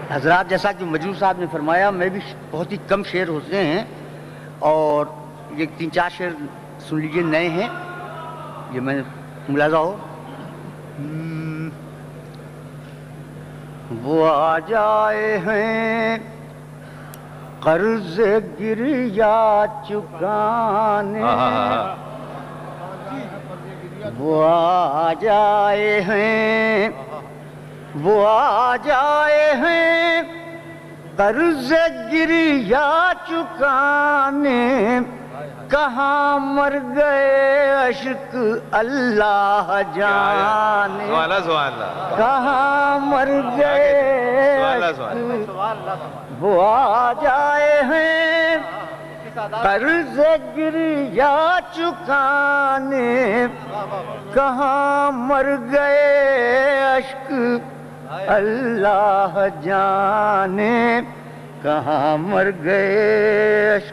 حضرات جیسا کہ مجروح صاحب نے فرمایا میں بھی بہت ہی کم شعر ہوتے ہیں اور یہ 3-4 شعر سن لیجئے نئے ہیں یہ میں ملاحظہ ہو وہ آ جائے ہیں قرض گریا چکانے وہ آ جائے ہیں وہ آ جائے ہیں قرض گریا چکانے کہاں مر گئے عشق اللہ جانے کہاں مر گئے عشق وہ آ جائے ہیں قرض گریا چکانے کہاں مر گئے عشق اللہ جانے کہاں مر گئے عشق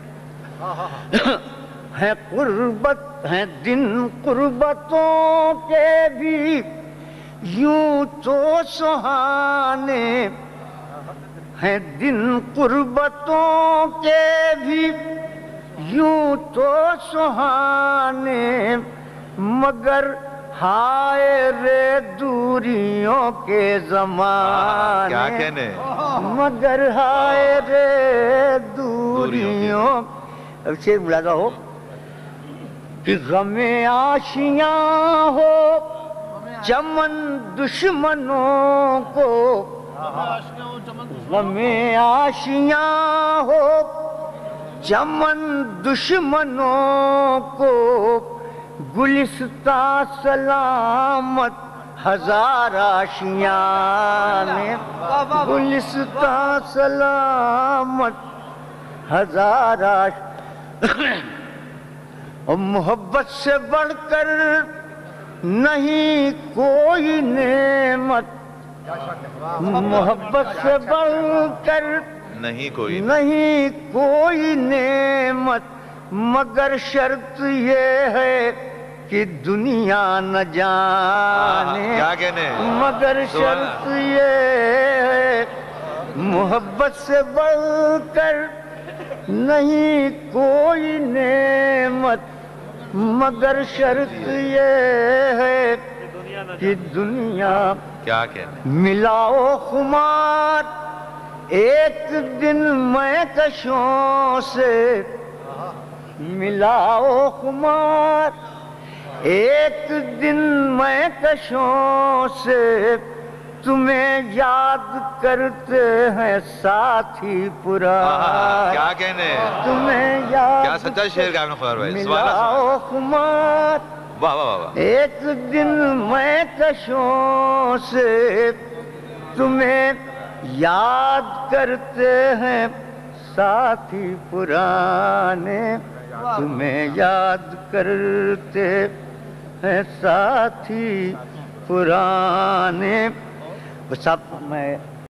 ہے قربت ہیں دن قربتوں کے بھی یوں تو سہانے ہیں دن قربتوں کے بھی یوں تو سہانے مگر ہائے رے دوریوں کے زمانے کیا کہنے مگر ہائے رے دوریوں اب شعر ملاحظہ ہو کہ غم آشیاں ہو چمن دشمنوں کو غم آشیاں ہو چمن دشمنوں کو گلستاں سلامت ہزار آشیاں میں گلستاں سلامت ہزار اور محبت سے بڑھ کر نہیں کوئی نعمت محبت سے بڑھ کر نہیں کوئی نعمت مگر شرط یہ ہے کہ دنیا نہ جانے کیا کہنے مگر شرط یہ ہے محبت سے بڑھ کر نہیں کوئی نعمت مگر شرط یہ ہے کہ دنیا کیا کہنے ملاؤ خمار ایک دن میں کشوں سے ملاؤ خمار ایک دن میں کشوں سے تمہیں یاد کرتے ہیں ساتھی پرانے کیا کہنے تمہیں یاد کیا سچا شعر گانا خبر بھائی ملاؤ خمار واہ واہ واہ ایک دن میں کشوں سے تمہیں یاد کرتے ہیں ساتھی پرانے تمہیں یاد کرتے ہیں ساتھی پرانے. صاحب میں